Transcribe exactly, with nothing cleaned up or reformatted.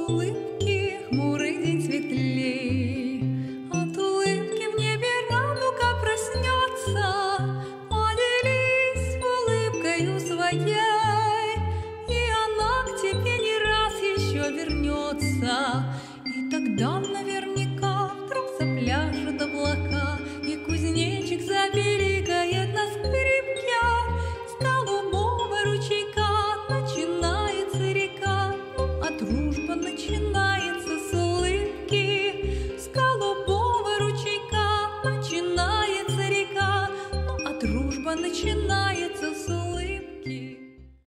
улыбки хмурый день светлей. От улыбки в небе радуга проснется. Поделись улыбкою своей.